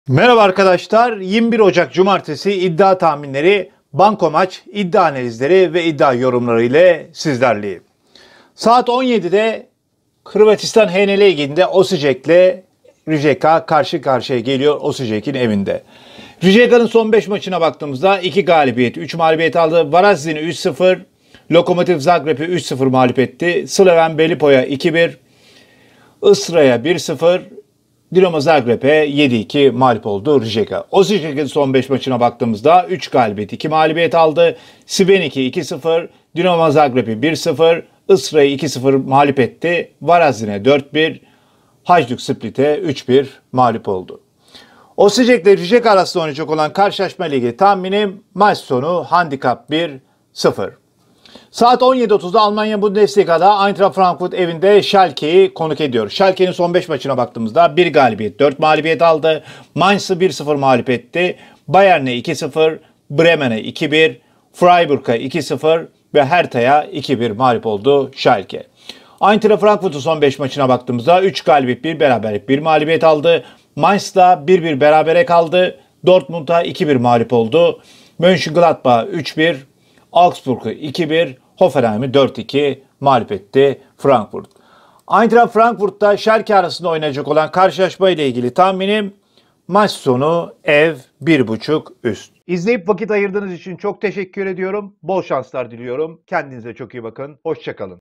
Merhaba arkadaşlar. 21 Ocak Cumartesi iddia tahminleri, banko maç, iddia analizleri ve iddia yorumları ile sizlerleyim. Saat 17'de Hırvatistan HNL Ligi'nde Osijek'le Rijeka karşı karşıya geliyor Osijek'in evinde. Rijeka'nın son 5 maçına baktığımızda 2 galibiyet, 3 mağlubiyet aldı. Varazdin'i 3-0, Lokomotiv Zagreb'i 3-0 mağlup etti. Slaven Belipo'ya 2-1, Istra'ya 1-0, Dinamo Zagreb'e 7-2 mağlup oldu Rijeka. Osijek'in son 5 maçına baktığımızda 3 galibiyet, 2 mağlubiyet aldı. Sibyenik'i 2-0, Dinamo Zagreb'i 1-0, Istra'yı 2-0 mağlup etti. Varazdin'e 4-1, Hajduk Split'e 3-1 mağlup oldu. Osijek ile Rijeka arasında oynayacak olan karşılaşma ligi tahminim maç sonu handikap 1-0. Saat 17.30'da Almanya Bundesliga'da Eintracht Frankfurt evinde Schalke'yi konuk ediyor. Schalke'nin son 5 maçına baktığımızda 1 galibiyet, 4 mağlubiyet aldı. Mainz'ı 1-0 mağlup etti. Bayern'e 2-0, Bremen'e 2-1, Freiburg'a 2-0 ve Hertha'ya 2-1 mağlup oldu Schalke. Eintracht Frankfurt'un son 5 maçına baktığımızda 3 galibiyet, 1 beraberlik, 1 mağlubiyet aldı. Mainz'da 1-1 berabere kaldı. Dortmund'a 2-1 mağlup oldu. Mönchengladbach 3-1, Augsburg'u 2-1, Hoffenheim'i 4-2 mağlup etti Frankfurt. Eintracht Frankfurt'ta Schalke arasında oynayacak olan karşılaşma ile ilgili tahminim maç sonu ev 1.5 üst. İzleyip vakit ayırdığınız için çok teşekkür ediyorum. Bol şanslar diliyorum. Kendinize çok iyi bakın. Hoşça kalın.